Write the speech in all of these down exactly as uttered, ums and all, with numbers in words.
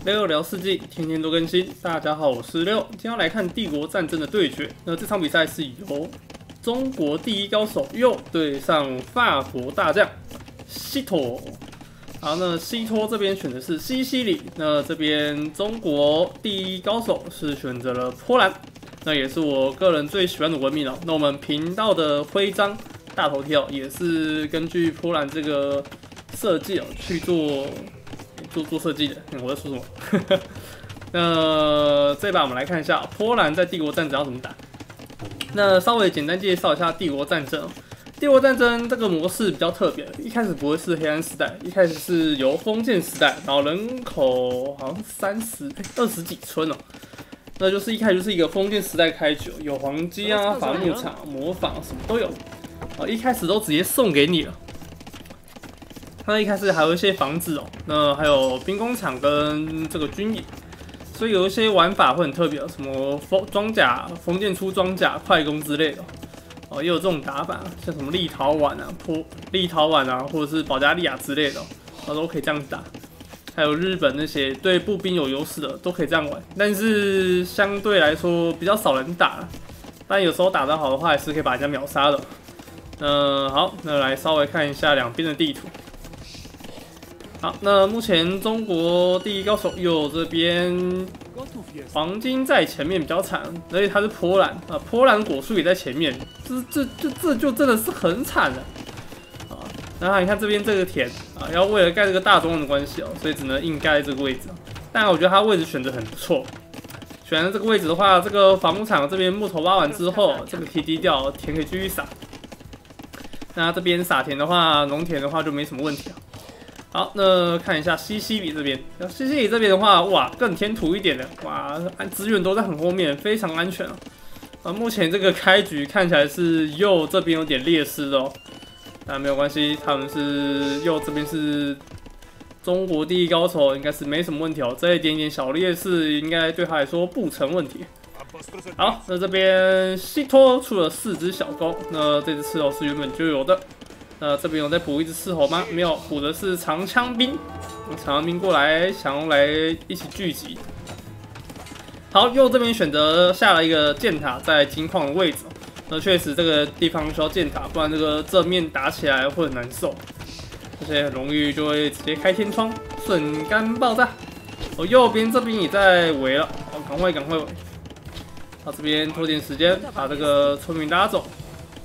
六聊世纪，天天都更新。大家好，我是六，今天要来看帝国战争的对决。那这场比赛是由中国第一高手右对上法国大将西托。好，那西托这边选的是西西里，那这边中国第一高手是选择了波兰，那也是我个人最喜欢的文明哦。那我们频道的徽章大头贴也是根据波兰这个设计哦去做。做做设计的，嗯，我在说什么？那这把我们来看一下波兰在帝国战争要怎么打。那稍微简单介绍一下帝国战争。帝国战争这个模式比较特别，一开始不会是黑暗时代，一开始是由封建时代，然后人口好像三十、二十几村哦。那就是一开始就是一个封建时代开局，有皇基啊、伐木场、磨坊什么都有，啊，一开始都直接送给你了。那一开始还有一些房子哦，那还有兵工厂跟这个军营，所以有一些玩法会很特别，什么封装甲、封建出装甲、快攻之类的哦，也有这种打法，像什么立陶宛啊、波立陶宛啊，或者是保加利亚之类的，哦，都可以这样打。还有日本那些对步兵有优势的，都可以这样玩，但是相对来说比较少人打，但有时候打得好的话，还是可以把人家秒杀的。嗯，好，那来稍微看一下两边的地图。好，那目前中国第一高手右这边黄金在前面比较惨，而且他是波兰啊，波兰果树也在前面，这这这这就真的是很惨了啊！然后你看这边这个田啊，要为了盖这个大庄的关系哦，所以只能硬盖这个位置。但我觉得他位置选择很不错，选了这个位置的话，这个伐木场这边木头挖完之后，这个可以低调，田可以继续撒。那这边撒田的话，农田的话就没什么问题了。好，那看一下西西里这边，西西里这边的话，哇，更填土一点的，哇，资源都在很后面，非常安全啊。啊，目前这个开局看起来是右这边有点劣势哦，但没有关系，他们是右这边是中国第一高手，应该是没什么问题哦。这一点点小劣势，应该对他来说不成问题。好，那这边西托出了四只小弓，那这只刺头是原本就有的。那这边有在补一只斥候吗？没有，补的是长枪兵。长枪兵过来，想要来一起聚集。好，右这边选择下了一个箭塔在金矿的位置。那确实这个地方需要箭塔，不然这个正面打起来会很难受，而且很容易就会直接开天窗，瞬间爆炸。哦，右边这边也在围了，哦，赶快赶快围。好，这边拖点时间把这个村民拉走。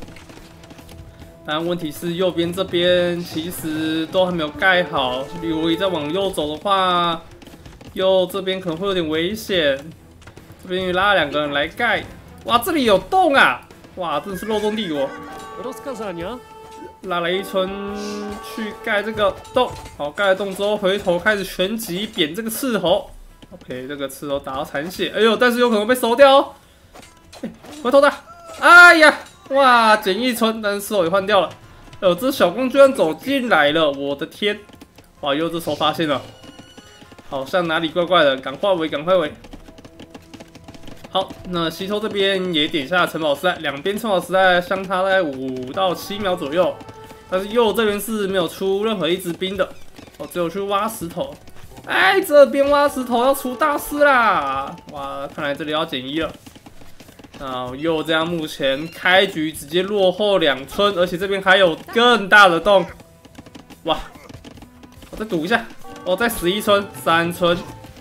但问题是右边这边其实都还没有盖好，如果你再往右走的话，右这边可能会有点危险。这边拉两个人来盖，哇，这里有洞啊！哇，真的是漏洞帝国。拉了一村去盖这个洞，好，盖了洞之后回头开始全击扁这个斥候。OK， 这个斥候打到残血，哎呦，但是有可能被收掉哦。欸、回头打，哎呀！哇，减一村，但是斥候也换掉了。哎呦，这小公居然走进来了，我的天！哇，又这时候发现了，好像哪里怪怪的，赶快围，赶快围。好，那西托这边也点下城堡时代，两边城堡时代相差大概五到七秒左右，但是右这边是没有出任何一支兵的，哦，只有去挖石头。哎，这边挖石头要出大事啦！哇，看来这里要减一了。啊，右这样目前开局直接落后两村，而且这边还有更大的洞。哇！我再赌一下，我再十一村，三村。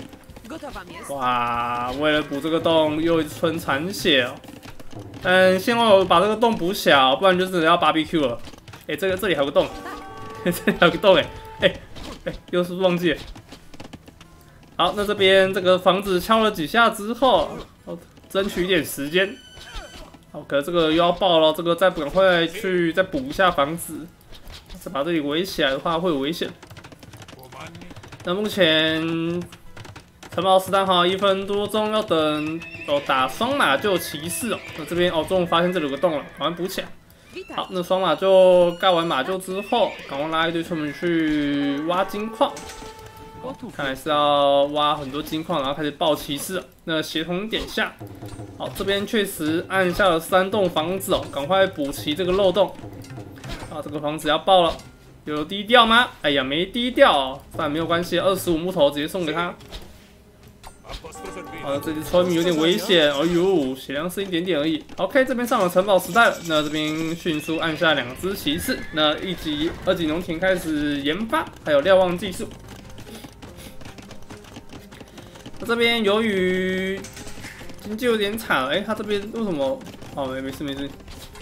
哇！为了补这个洞，又一村残血哦。嗯，幸好我把这个洞补小，不然就真的要 B B Q 了。哎、欸，这个这里还有个洞，这里还有个洞哎哎哎，又是不是忘记了？好，那这边这个房子敲了几下之后。争取一点时间，好，可这个又要爆了，这个再赶快去再补一下房子，再把这里围起来的话会有危险。那目前城堡时代哈一分多钟，要等哦打双马厩骑士哦，那这边哦终于发现这里有个洞了，赶快补起来。好，那双马厩盖完马厩之后，赶快拉一堆村民去挖金矿。看来是要挖很多金矿，然后开始爆骑士。那协同点下，好，这边确实按下了三栋房子哦，赶快补齐这个漏洞。啊，这个房子要爆了，有低调吗？哎呀，没低调哦，但没有关系，二十五木头直接送给他。 啊，这只村民有点危险，哎呦，血量是一点点而已。OK， 这边上了城堡时代了，那这边迅速按下两只骑士，那一级、二级农田开始研发，还有瞭望技术。那这边由于经济有点惨，哎、欸，他这边为什么？哦，没没事没事。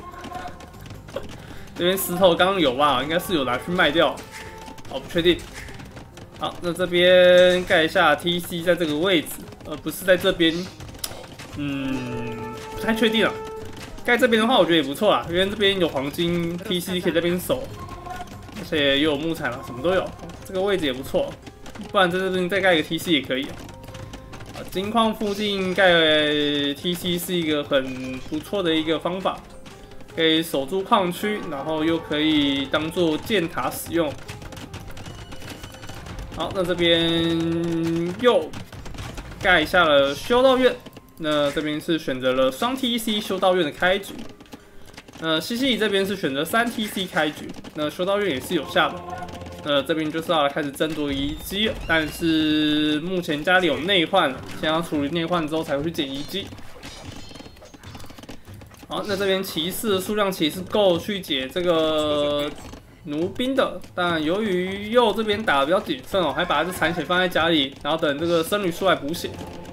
这边石头刚刚有吧？应该是有拿去卖掉，哦，不确定。好，那这边盖一下 T C 在这个位置，而不是在这边。嗯，不太确定了。盖这边的话，我觉得也不错啦，因为这边有黄金 T C 可以在这边守，而且又有木材嘛，什么都有，这个位置也不错。不然在这边再盖一个 T C 也可以。啊，金矿附近盖 T C 是一个很不错的一个方法。可以守住矿区，然后又可以当做箭塔使用。好，那这边又盖下了修道院。那这边是选择了双 T C 修道院的开局。呃，西西里这边是选择三 T C 开局。那修道院也是有下的。那这边就是要来开始争夺遗迹，但是目前家里有内患了，先要处理内患之后才会去捡遗迹。好，那这边骑士的数量其实够去解这个弩兵的，但由于右这边打得比较谨慎哦，还把这残血放在家里，然后等这个僧侣出来补血。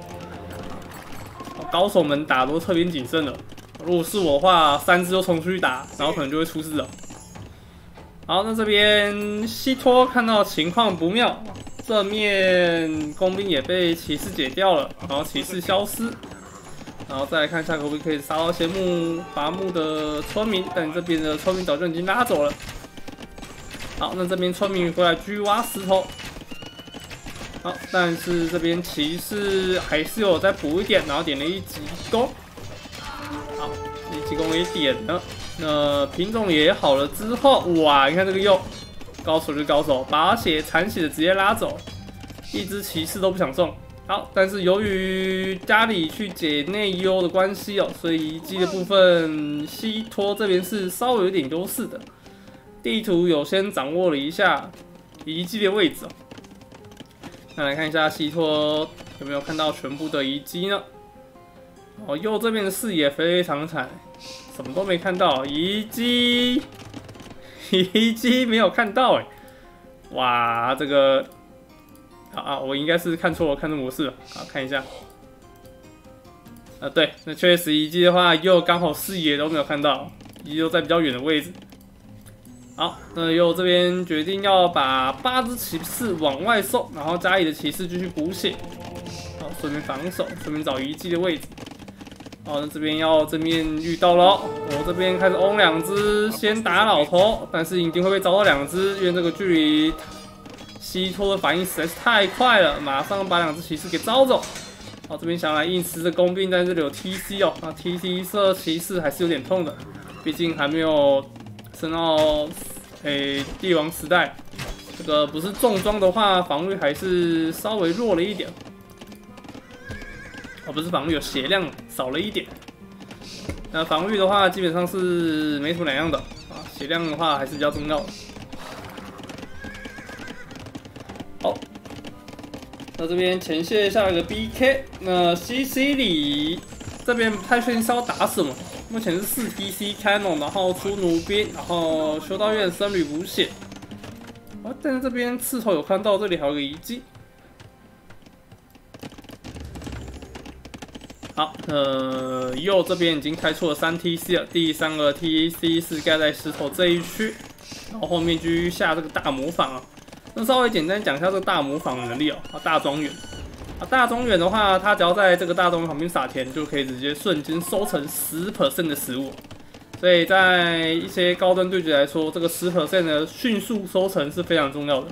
高手们打都特别谨慎了，如果是我的话，三只就冲出去打，然后可能就会出事了。好，那这边西托看到情况不妙，这面工兵也被骑士解掉了，然后骑士消失。然后再来看一下可不可以杀到一些木伐木的村民，但这边的村民早就已经拉走了。好，那这边村民回来继续挖石头。好，但是这边骑士还是有再补一点，然后点了一级弓。好，一级弓也点了。那品种也好了之后，哇，你看这个右高手就是高手，把血残血的直接拉走，一只骑士都不想送。好，但是由于家里去解内忧的关系哦，所以遗迹的部分西托这边是稍微有点优势的。地图有先掌握了一下遗迹的位置哦。那来看一下西托有没有看到全部的遗迹呢？哦，右这边的视野非常惨，什么都没看到，遗迹遗迹没有看到哎，哇，这个。啊啊！我应该是看错了，看错模式了。好，看一下。啊，对，那确实遗迹的话，又刚好视野都没有看到，遗迹又在比较远的位置。好，那又这边决定要把八只骑士往外送，然后家里的骑士继续补血。好，顺便防守，顺便找遗迹的位置。好，那这边要正面遇到了，我这边开始欧两只，先打老头，但是一定会被找到两只，因为这个距离。西托的反应实在是太快了，马上把两只骑士给招走。好，这边想来硬吃的工兵，但这里有 T C 哦，那 T C 射骑士还是有点痛的，毕竟还没有升到诶、欸、帝王时代。这个不是重装的话，防御还是稍微弱了一点。哦，不是防御，有血量少了一点。那防御的话，基本上是没什么两样的啊，血量的话还是比较重要的。好，那这边前线下一个 B K， 那 C C 里这边不太确定是要打什么，目前是四 T C Canon， 然后出弩兵，然后修道院僧侣补血。啊，但是这边刺头有看到这里还有个遗迹。好，呃，右这边已经开出了三 T C 了，第三个 T C 是盖在石头这一区，然后后面继续下这个大模仿啊。那稍微简单讲一下这个大模仿的能力哦，啊，大庄园，啊，大庄园的话，它只要在这个大庄园旁边撒田，就可以直接瞬间收成 百分之十 的食物。所以在一些高端对决来说，这个 百分之十 的迅速收成是非常重要的，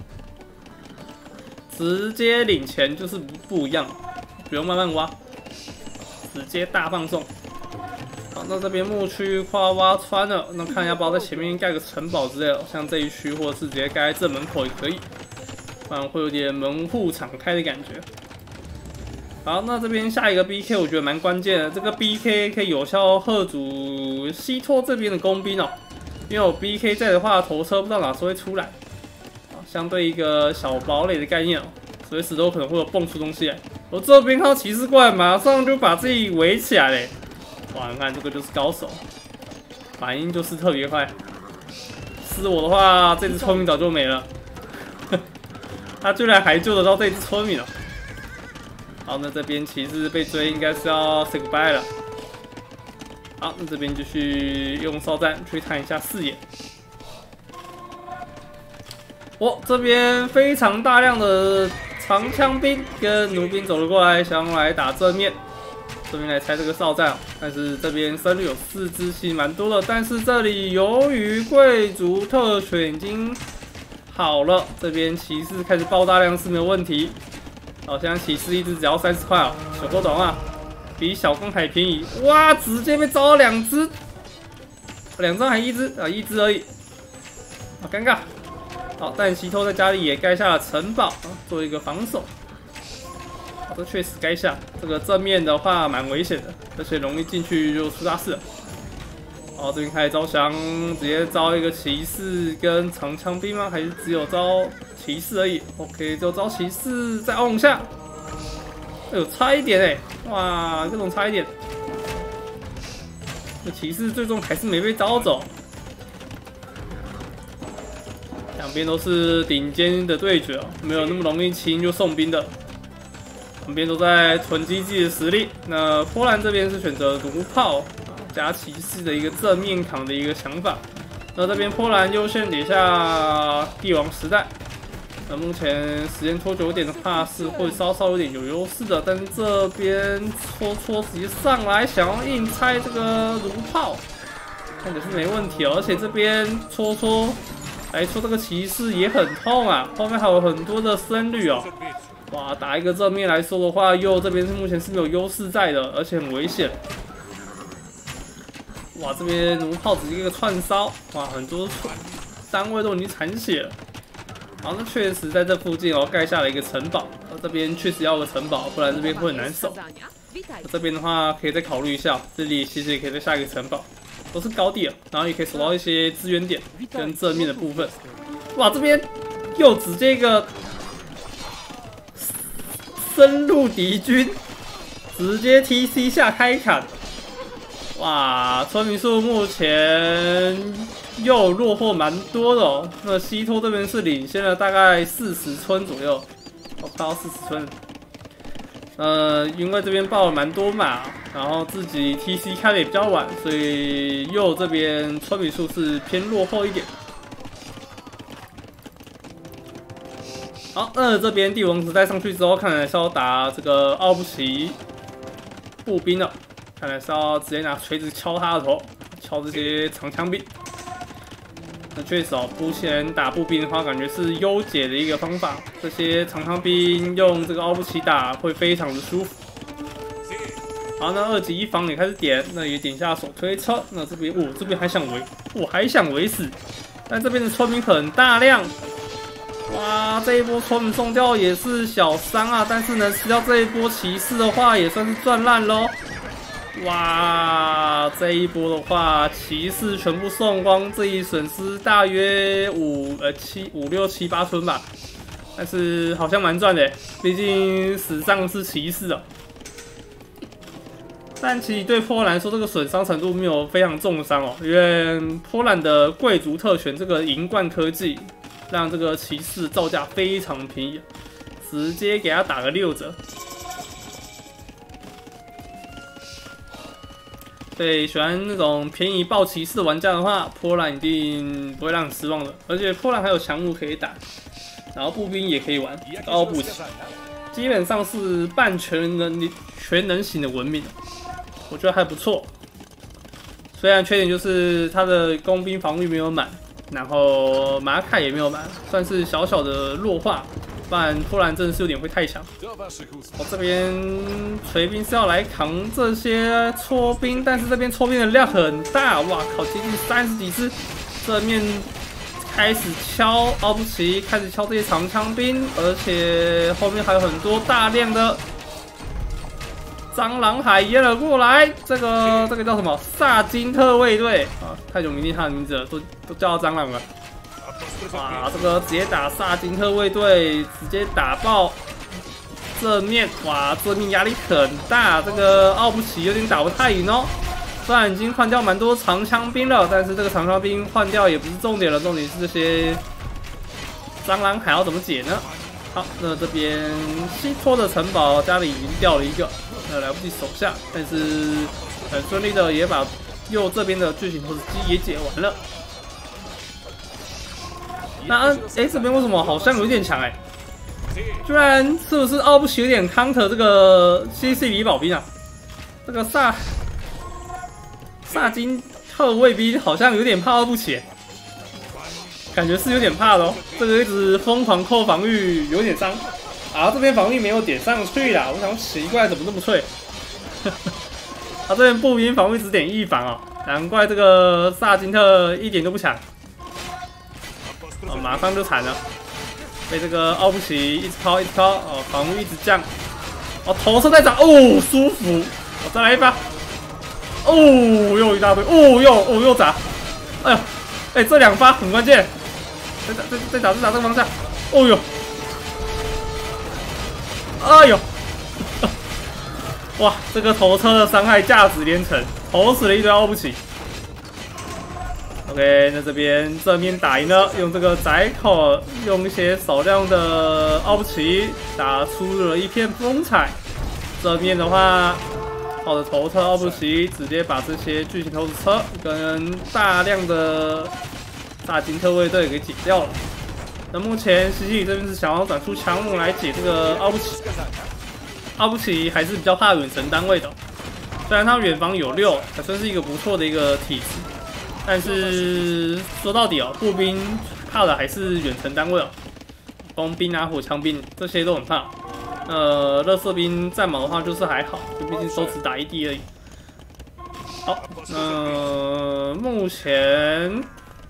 直接领钱就是不一样，不用慢慢挖，直接大放送。好，那这边牧区快要挖穿了，那看要不要在前面盖个城堡之类的，像这一区，或者是直接盖在正门口也可以，不然会有点门户敞开的感觉。好，那这边下一个 B K 我觉得蛮关键的，这个 B K 可以有效吓阻西托这边的工兵哦，因为有 B K 在的话，头车不知道哪时候会出来，啊，相对一个小堡垒的概念哦，随时都可能会有蹦出东西来。 我这边看到骑士过来，马上就把自己围起来嘞！哇，你看这个就是高手，反应就是特别快。是我的话，这只村民早就没了。他居然还救得到这只村民了。好，那这边骑士被追，应该是要 say goodbye 了。好，那这边继续用哨战去看一下视野。哦，这边非常大量的长枪兵跟弩兵走了过来，想要来打正面。这边来拆这个哨战，但是这边胜率有四支，其实蛮多的。但是这里由于贵族特权已经好了，这边骑士开始爆大量是没有问题。好，现在骑士一只只要三十块哦，小够短啊，比小公还便宜。哇，直接被招了两只，两张还一只啊，一只而已，好尴尬。好，但西托在家里也盖下了城堡，啊、做一个防守。好，这确实盖下。这个正面的话蛮危险的，而且容易进去就出大事了。好，这边开始招降，直接招一个骑士跟长枪兵吗？还是只有招骑士而已 ？OK， 就招骑士，再按一下。哎呦，差一点哎、欸！哇，各种差一点。这骑士最终还是没被招走。两边都是顶尖的对决哦，没有那么容易轻就送兵的。两边都在囤积自己的实力。那波兰这边是选择弩炮加骑士的一个正面扛的一个想法。那这边波兰优先点下帝王时代。那目前时间拖久一点的话，是会稍稍有点有优势的。但是这边戳戳直接上来，想要硬拆这个弩炮，看起来是没问题哦。而且这边戳戳来戳这个骑士也很痛啊，后面还有很多的胜率哦。哇，打一个正面来说的话，右这边是目前是没有优势在的，而且很危险。哇，这边弩炮直接一个串烧，哇，很多单位都已经残血了。好，那确实在这附近哦盖下了一个城堡，这边确实要个城堡，不然这边会很难守。这边的话可以再考虑一下，这里其实也可以再下一个城堡，都是高地了，然后也可以守到一些资源点跟正面的部分。哇，这边又直接一个深入敌军，直接 T C 下开砍。哇，村民数目前又落后蛮多的哦。那西托这边是领先了大概四十村左右，哦，快到四十村。呃，因为这边爆了蛮多马，然后自己 T C 开的也比较晚，所以右这边村民数是偏落后一点。好，那这边帝王时代上去之后，看来是要打这个奥布奇步兵了。看来是要直接拿锤子敲他的头，敲这些长枪兵。那确实哦，目前打步兵的话，感觉是优解的一个方法。这些长枪兵用这个奥布奇打会非常的舒服。好，那二级一防也开始点，那也点下手推车。那这边，哦，这边还想围，我还想围死，但这边的村民很大量。哇，这一波村民送掉也是小伤啊，但是能吃掉这一波骑士的话，也算是赚烂喽。哇，这一波的话，骑士全部送光，这一损失大约五呃七五六七八村吧，但是好像蛮赚的，毕竟史上是骑士哦。但其实对波兰来说，这个损伤程度没有非常重伤哦，因为波兰的贵族特权这个银冠科技，让这个骑士造价非常便宜，直接给他打个六折。对，喜欢那种便宜爆骑士的玩家的话，波兰一定不会让你失望的。而且波兰还有强弩可以打，然后步兵也可以玩，奥布奇基本上是半全能全能型的文明，我觉得还不错。虽然缺点就是它的工兵防御没有满，然后马凯也没有满，算是小小的弱化。不然波兰真的是有点会太强。我这边锤兵是要来扛这些戳兵，但是这边戳兵的量很大，哇靠，接近三十几只。正面开始敲奥布奇，开始敲这些长枪兵，而且后面还有很多大量的蟑螂海淹了过来。这个这个叫什么？萨金特卫队啊，太久没听他的名字了，都都叫他蟑螂了。哇，这个直接打萨金特卫队，直接打爆正面，哇，正面压力很大，这个奥布奇有点打不太赢哦。虽然已经换掉蛮多长枪兵了，但是这个长枪兵换掉也不是重点了，重点是这些蟑螂还要怎么解呢？好，那这边西托的城堡家里已经掉了一个，呃，来不及守下，但是很顺利的也把右这边的巨型投石机也解完了。那哎、欸，这边为什么好像有点强哎、欸？居然是不是奥布奇有点 counter 这个 C C 里保兵啊？这个萨萨金特卫兵好像有点怕奥布奇、欸。感觉是有点怕的哦，这个一直疯狂扣防御，有点伤。啊，这边防御没有点上去啦，我想奇怪怎么这么脆。他、啊、这边步兵防御只点一防哦，难怪这个萨金特一点都不强。哦，马上就惨了，被这个奥布奇一直抛一直抛，哦，防御一直降。哦，头车在涨，哦，舒服。我、哦、再来一发。哦，又一大堆，哦，又哦又砸。哎呦，哎，这两发很关键。再打，再再打，再打这个方向。哦呦，哎呦，哇，这个头车的伤害价值连城，投死了一堆奥布奇。OK， 那这边正面打赢了，用这个窄口，用一些少量的奥布奇打出了一片风采。正面的话，靠着头车奥布奇直接把这些巨型投石车跟大量的大金特卫队给解掉了。那目前西西里这边是想要转出强弩来解这个奥布奇。奥布奇还是比较怕远程单位的，虽然他远防有六，还算是一个不错的一个体质，但是说到底哦，步兵怕的还是远程单位哦，弓兵啊、火枪兵这些都很怕。呃，垃圾兵战矛的话就是还好，就毕竟都只打一滴而已。好，呃，目前。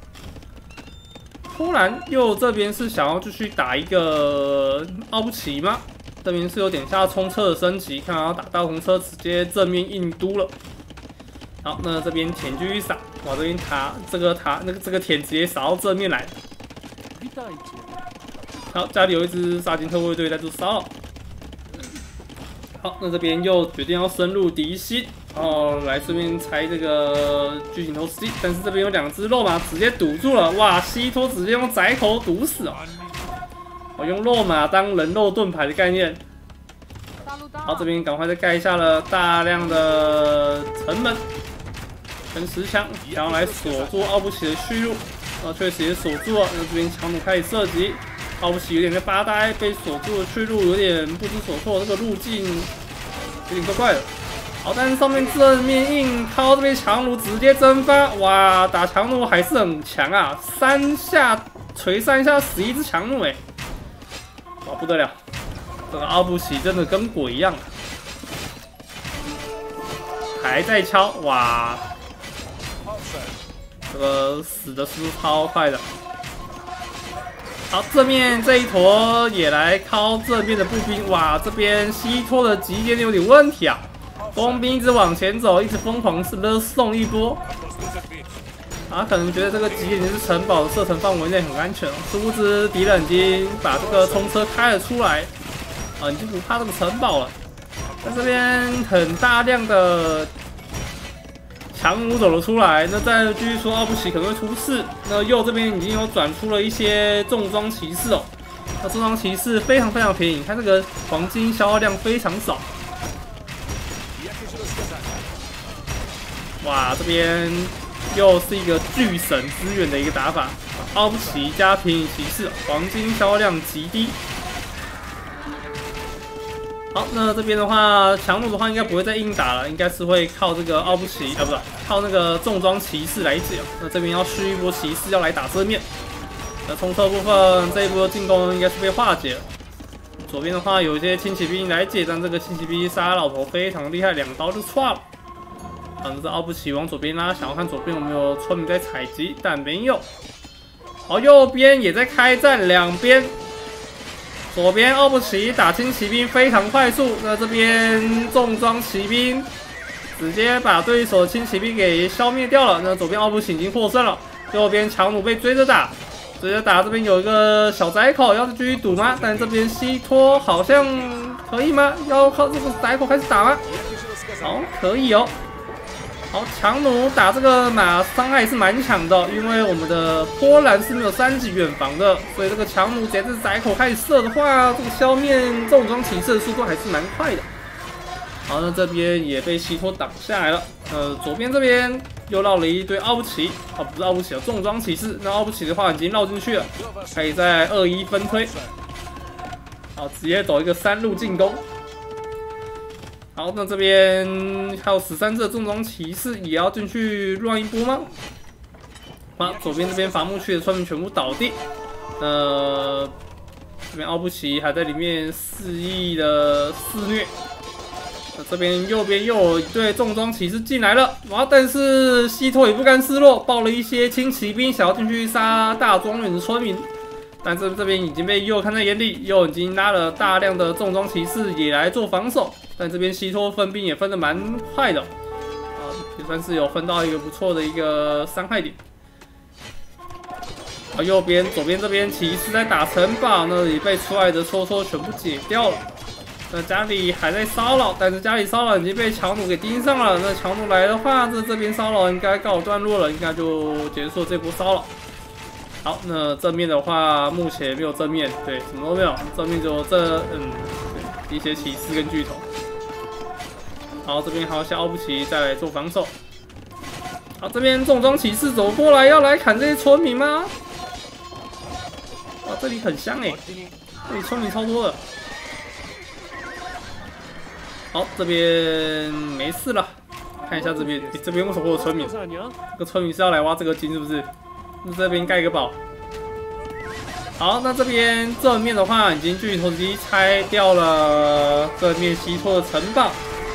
突然，右这边是想要继续打一个奥布奇吗？这边是有点下冲车的升级，看到要打大红车，直接正面硬嘟了。好，那这边田继续撒，哇，这边塔这个塔那个这个田直接撒到正面来。好，家里有一支沙金特卫队在做骚扰。好，那这边又决定要深入敌心。哦，来这边拆这个巨型投石机，但是这边有两只肉马直接堵住了，哇！西托直接用窄口堵死哦。我用肉马当人肉盾牌的概念。好，这边赶快再盖下了大量的城门跟石墙，想要来锁住奥布奇的去路。啊，确实也锁住了。那这边强弩开始射击，奥布奇有点在发呆，被锁住的去路有点不知所措，这个路径有点怪怪的。好，但是上面正面硬靠，这边强弩直接蒸发，哇！打强弩还是很强啊，三下锤三下死一只强弩哎，哇不得了，这个奥布奇真的跟鬼一样，还在敲，哇！这个死的速度超快的。好，正面这一坨也来靠正面的步兵，哇！这边西托的集结有点问题啊。弓兵一直往前走，一直疯狂是勒送一波。他可能觉得这个集结是城堡的射程范围内很安全，殊不知敌人已经把这个冲车开了出来，啊，已经不怕这个城堡了。在这边很大量的强弩走了出来，那再继续说奥布奇可能会出事。那右这边已经有转出了一些重装骑士哦，那重装骑士非常非常便宜，它这个黄金消耗量非常少。哇，这边又是一个巨神资源的一个打法，奥布奇加便宜骑士，黄金销量极低。好，那这边的话，强弩的话应该不会再硬打了，应该是会靠这个奥布奇啊，不是靠那个重装骑士来解。那这边要续一波骑士要来打正面，那冲车部分这一波进攻应该是被化解了。左边的话有一些轻骑兵来解，但这个轻骑兵杀老头非常厉害，两刀就错了。嗯，这奥布奇往左边拉，想要看左边有没有村民在采集，但没有。好，右边也在开战，两边。左边奥布奇打轻骑兵非常快速，那这边重装骑兵直接把对手的轻骑兵给消灭掉了。那左边奥布奇已经获胜了，右边强弩被追着打，追着打。这边有一个小窄口，要是继续堵吗？但这边西托好像可以吗？要靠这个宰口开始打吗？好，可以哦。好，强弩打这个马伤害是蛮强的，因为我们的波兰是没有三级远防的，所以这个强弩直接在宰口开始射的话，这个消灭重装骑士的速度还是蛮快的。好，那这边也被西托挡下来了。呃，左边这边又绕了一堆奥布奇，哦，不是奥布奇，重装骑士。那奥布奇的话已经绕进去了，可以在二一分推。好，直接走一个三路进攻。好，那这边还有十三只的重装骑士也要进去乱一波吗？好，左边这边伐木区的村民全部倒地。呃，这边奥布奇还在里面肆意的肆虐。那这边右边又有一队重装骑士进来了，哇！但是西托也不甘示弱，报了一些轻骑兵，想要进去杀大庄园的村民。但是这边已经被右看在眼里，右已经拉了大量的重装骑士也来做防守。但这边西托分兵也分得蛮快的，啊，也算是有分到一个不错的一个伤害点。啊，右边、左边这边骑士在打城堡，那里被出来的戳戳全部解掉了。那家里还在骚扰，但是家里骚扰已经被强弩给盯上了。那强弩来的话，这这边骚扰应该告段落了，应该就结束这波骚扰。好，那正面的话目前没有正面，对，什么都没有，正面只有这嗯对一些骑士跟巨头。好，这边还有下奥布奇再来做防守。好，这边重装骑士走过来要来砍这些村民吗？哇，这里很香哎，这里村民超多的。好，这边没事了。看一下这边，欸、这边为什么会有村民？这个村民是要来挖这个金是不是？那这边盖个堡。好，那这边正面的话，已经巨头机拆掉了正面西托的城堡。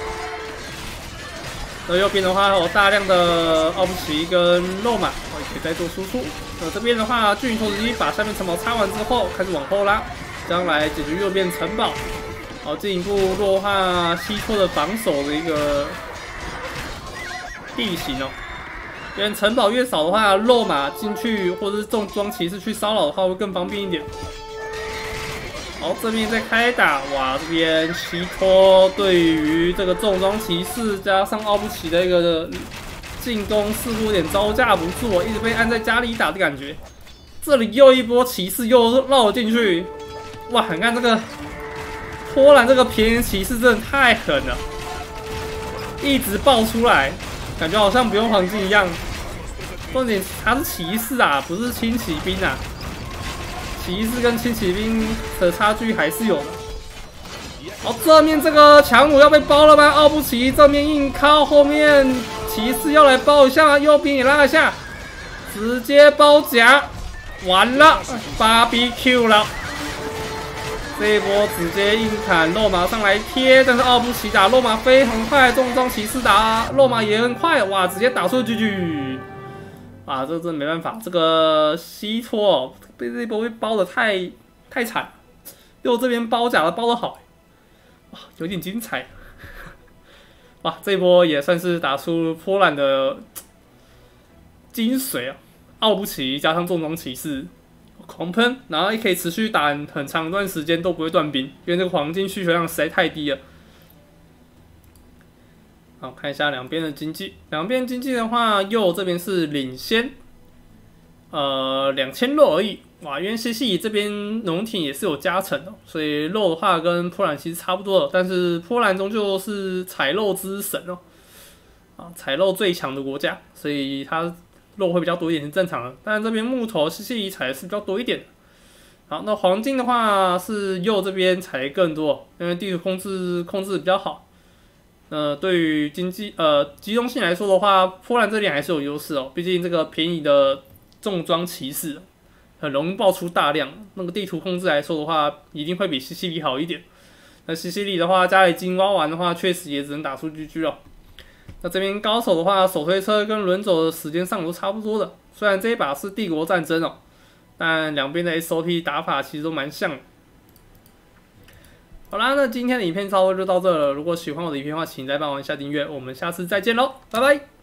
那右边的话，还有大量的奥布奇跟肉马，哦，也可以再做输出。那这边的话，巨头机把下面城堡拆完之后，开始往后拉，这样来解决右边城堡。好，进一步弱化西托的防守的一个地形哦。因为城堡越少的话，肉马进去或者是重装骑士去骚扰的话，会更方便一点。好，这边在开打，哇，这边西托对于这个重装骑士加上奥布奇的一个进攻似乎有点招架不住，一直被按在家里打的感觉。这里又一波骑士又绕了进去，哇，你看这个。波兰这个便宜骑士真的太狠了，一直爆出来，感觉好像不用黄金一样。重点他是骑士啊，不是轻骑兵啊。骑士跟轻骑兵的差距还是有的。好，正面这个强弩要被包了吗？奥布奇正面硬靠，后面骑士要来包一下，右边也拉一下，直接包夹，完了 ，B B Q 了。这一波直接硬砍肉马上来贴，但是奥布奇打肉马非常快，重装骑士打肉马也很快，哇，直接打出 G G， 啊，这真的没办法，这个西托、哦、被这一波被包的太太惨，右这边包夹的包的好，哇，有点精彩，哇，这一波也算是打出波兰的精髓啊，奥布奇加上重装骑士。狂喷，然后也可以持续打很长一段时间都不会断兵，因为这个黄金需求量实在太低了。好，看一下两边的经济，两边经济的话，右这边是领先，呃，两千肉而已。哇，因为西西里这边农田也是有加成的，所以肉的话跟波兰其实差不多了，但是波兰终究是采肉之神哦，啊，采肉最强的国家，所以它。肉会比较多一点是正常的，但是这边木头西西里采的是比较多一点。好，那黄金的话是右这边采的更多，因为地图控制控制比较好。呃，对于经济呃机动性来说的话，波兰这里还是有优势哦，毕竟这个便宜的重装骑士很容易爆出大量，那个地图控制来说的话，一定会比西西里好一点。那西西里的话，家里金挖完的话，确实也只能打出 G G 了。那这边高手的话，手推车跟轮走的时间上都差不多的。虽然这一把是帝国战争哦，但两边的 S O P 打法其实都蛮像的。好啦，那今天的影片差不多就到这了。如果喜欢我的影片的话，请再帮我一下订阅。我们下次再见喽，拜拜。